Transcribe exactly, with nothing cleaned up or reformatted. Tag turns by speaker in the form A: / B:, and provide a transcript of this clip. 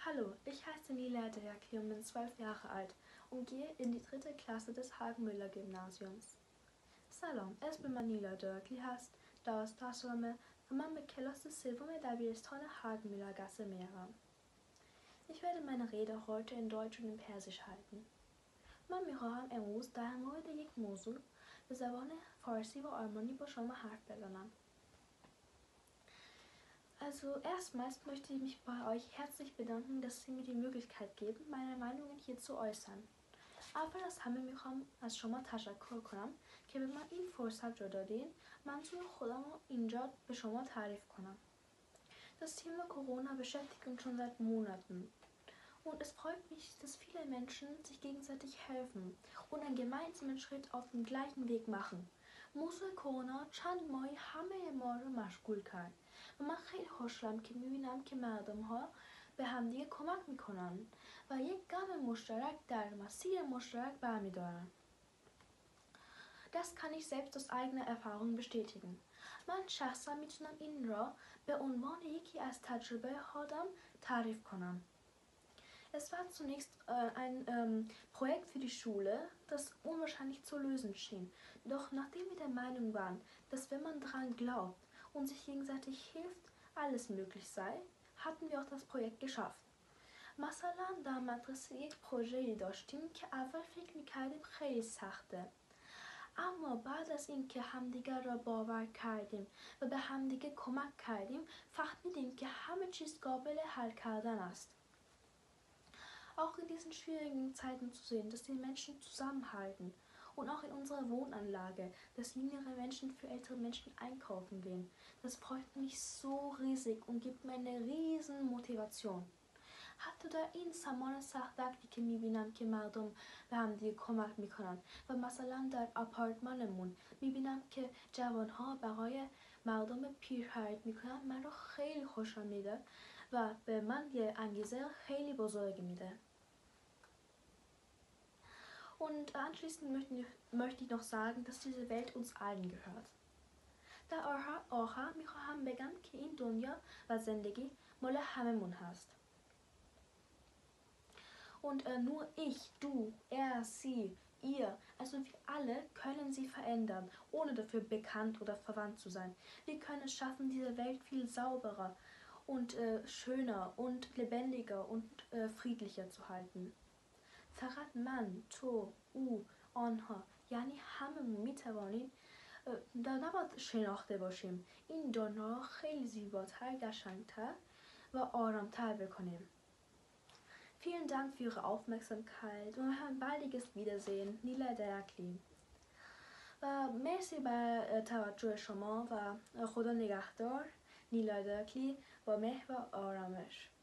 A: Hallo, ich heiße Nila Derkli und bin zwölf Jahre alt und gehe in die dritte Klasse des Hagenmüller-Gymnasiums. سلام، اسم من نیلا درکلی هست. داستانم و من به کلاس سوم دبیرستان هاگمüller-Gasse میروم. Ich werde meine Rede heute in Deutsch und in Persisch halten. من میخواهم امروز در مورد یک موضوع به زبان فارسی و آلمانی با شما حرف بزنم. Also erstmals möchte ich mich bei euch herzlich bedanken, dass Sie mir die Möglichkeit geben, meine Meinungen hier zu äußern. اول از همه میخوام از شما تشکر کنم که به من این فرصت رو دادین منظور خودم رو اینجا به شما تعریف کنم. Das Thema Corona beschäftigt uns schon seit Monaten. Und es freut mich, dass viele Menschen sich gegenseitig helfen und einen gemeinsamen Schritt auf den gleichen Weg machen. موضوع کرونا چند ماهی همه ما رو مشغول کرد و من خیلی خوشحالم که میبینم که مردم ها به همدیگه کمک میکنن و یک گام مشترک در مسیر مشترک برمیدارن. Das kann ich selbst aus eigener Erfahrung bestätigen. من شخصا میتونم این را به عنوان یکی از تجربه خودم تعریف کنم. Es war zunächst äh, ein ähm, Projekt für die Schule, das unwahrscheinlich zu lösen schien. Doch nachdem wir der Meinung waren, dass wenn man daran glaubt und sich gegenseitig hilft, alles möglich sei, hatten wir auch das Projekt geschafft. مثلا در مدرسه یک پروژه‌ای داشتیم که اول فکر می‌کردیم خیلی سخته. اما بعد از اینکه همدیگر را باور کردیم و به همدیگه کمک کردیم، فهمیدیم که همه چیز قابل حل کردن است. Auch in diesen schwierigen Zeiten zu sehen, dass die Menschen zusammenhalten und auch in unserer Wohnanlage, dass jüngere Menschen für ältere Menschen einkaufen gehen. Das freut mich so riesig und gibt mir eine riesen Motivation. حتی در این زمان سخت وقتی که میبینم که مردم به هم دیگه کمک میکنن و مثلا در آپارتمانمون میبینم که جوانها برای مردم پیر خرید میکنن، من رو خیلی خوشحال میده و به من یه انگیزه خیلی بزرگی میده. Und anschließend möchte ich noch sagen, dass diese Welt uns allen gehört. در آخر میخواهم بگم که این دنیا و زندگی مال هممون هست. Und äh, nur ich, du, er, sie, ihr, also wir alle können sie verändern, ohne dafür bekannt oder verwandt zu sein. Wir können es schaffen, diese Welt viel sauberer und äh, schöner und lebendiger und äh, friedlicher zu halten. فقط من، تو، او، آنها، یعنی هممون میتوانیم نباید شناخته باشیم. این دنیا را خیلی زیباتر، قشنگتر و آرامتر بکنیم. Vielen Dank für Ihre Aufmerksamkeit und ein baldiges Wiedersehen. نیلا درکلی. و مرسی بر توجه شما و خدا نگهدار. نیلا درکلی با مهر و آرامش.